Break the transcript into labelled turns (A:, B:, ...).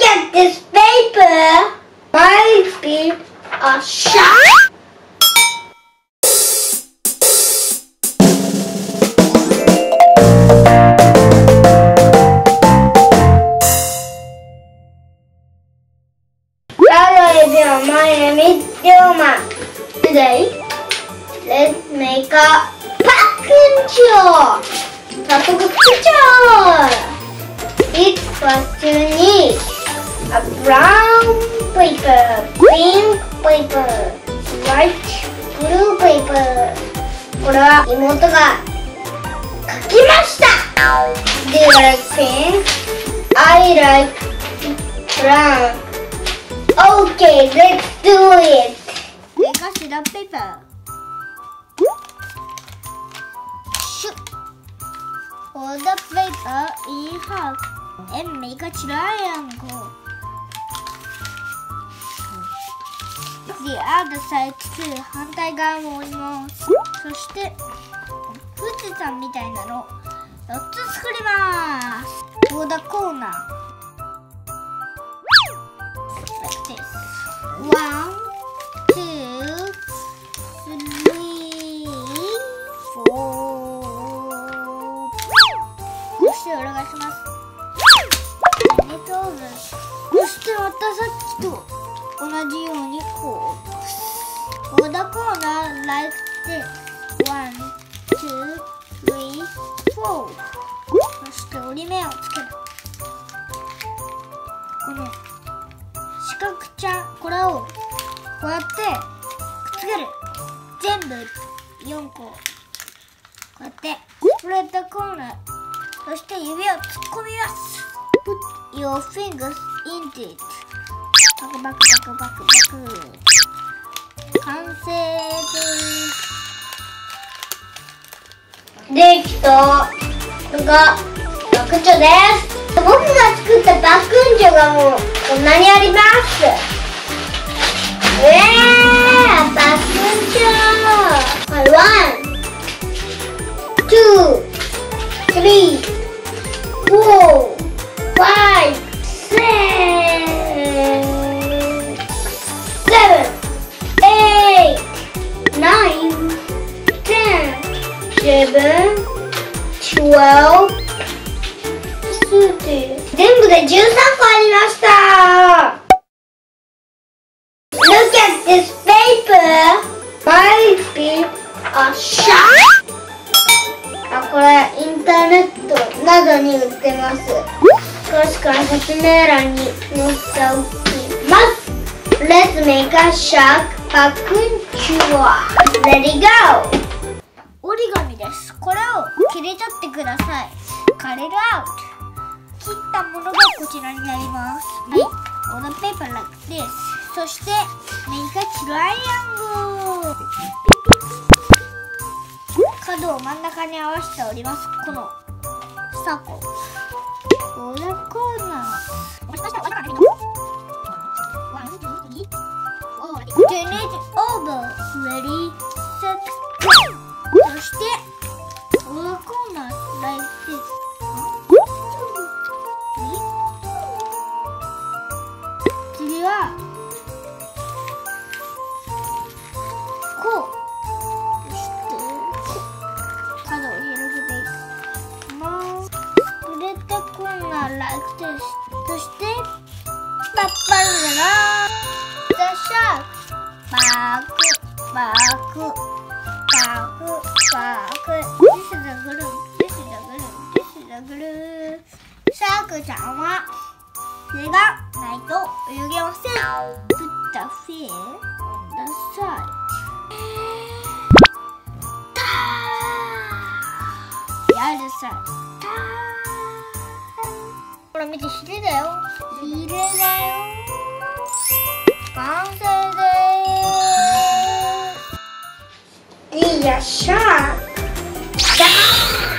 A: at this paper. Might be a shark. Hello everyone, my name is Yoma. Today, let's make aパックンチョ。早速作っちゃおう。It first you need a brown paper, pink paper, white, blue paper. これは妹が描きました。Do you like pink? I like brown. Okay, let's do it. Make a sheet of paper. Fold the paper in half and make a triangle. The other side too. 反対側も折ります。そして富士山みたいなの4つ作ります。For the corner. Like this. 1, 2, 3, 4. そしてお願いします。そしてまたさっきと同じようにこう。For the corner like this. 1, 2, 3, 4. そして折り目をつける。この四角ちゃん、これをこうやってくっつける。全部4個。こうやってスプレッドコーナー。そして指を突っ込みます。Put your fingers into it. バクバクバクバクバク。完成です。できたのがパックンチョです。僕が作ったパックンチョがもうこんなにあります。パックンチョ。1, 2, 3, 4, 5, 6, 7, 8, 9, 10, 11, 12, 13. 全部で13個ありました。Look at this paper. Might be a shark. これインターネットなどに売ってます。詳しくは説明欄に載せておきます。Let's make a shark パックンチョ。Ready go。折り紙です。これを切り取ってください。Cut it out。切ったものがこちらになります。はい。On the paper like this。そして make a triangle。角を真ん中に合わせております。このサーコ。これコーナー。Turn it over. Ready, set, go. そしてこのコーナー like this。次はこう。Like this. そしてパッパルララ The shark バクバクバクバク This is a glue. This is a glue. This is a glue. シャークちゃんは手がないと泳げません。Put the fin on the side. やるさ。ほら見て、ヒレだよ。ヒレだよ。完成でーす。いいやっしゃー。